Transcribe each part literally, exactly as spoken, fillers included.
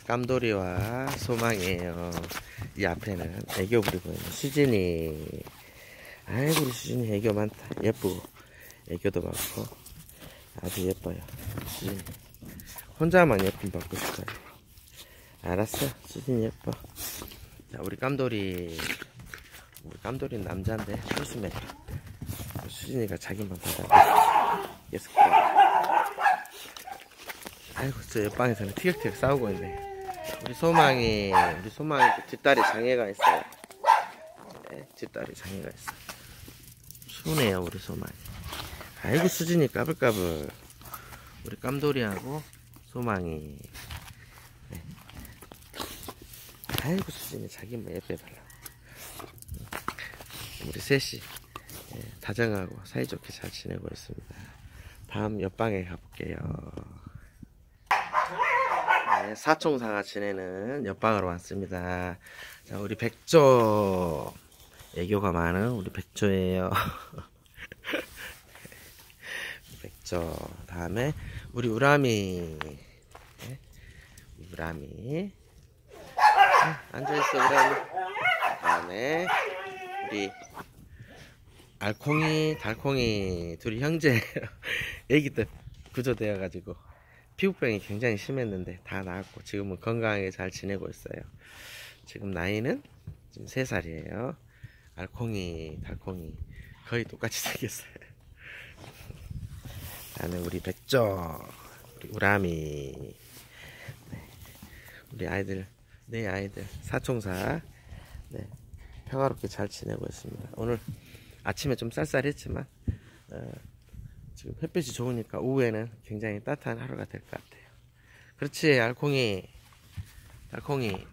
깜돌이와 소망이에요. 이 앞에는 애교 부리고 있는 수진이. 아이고 우리 수진이 애교 많다. 예쁘고 애교도 많고 아주 예뻐요. 수진이 혼자만 예쁨 받고 싶어요. 알았어, 수진이 예뻐. 자, 우리 깜돌이. 우리 깜돌이는 남자인데 조심해. 수진이가 자기만 받아 계속. 아이고 저 옆방에서는 티격태격 싸우고 있네. 우리 소망이 우리 소망이 뒷다리 장애가 있어요. 네, 뒷다리 장애가 있어. 순해요 우리 소망이. 아이고 수진이 까불까불. 우리 깜돌이하고 소망이. 네. 아이고 수진이 자기만 예뻐 달라. 우리 셋이 네, 다정하고 사이좋게 잘 지내고 있습니다. 다음 옆방에 가볼게요. 네, 사총사가 지내는 옆방으로 왔습니다. 자, 우리 백조. 애교가 많은 우리 백조예요. 백조. 다음에 우리 우람이. 네, 우람이. 앉아있어 우람이. 다음에 우리 알콩이 달콩이 둘이 형제예요. 애기 때 구조되어 가지고 피부병이 굉장히 심했는데 다 나았고 지금은 건강하게 잘 지내고 있어요. 지금 나이는 지금 세 살이에요 알콩이 달콩이 거의 똑같이 생겼어요. 나는 우리 백조, 우리 우람이. 네. 우리 아이들, 네 아이들 사총사. 네. 평화롭게 잘 지내고 있습니다. 오늘 아침에 좀 쌀쌀했지만 어, 지금 햇빛이 좋으니까 오후에는 굉장히 따뜻한 하루가 될 것 같아요. 그렇지 알콩이 달콩이.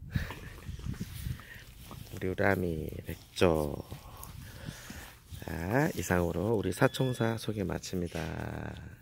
우리 우람이 백조. 자, 이상으로 우리 사총사 소개 마칩니다.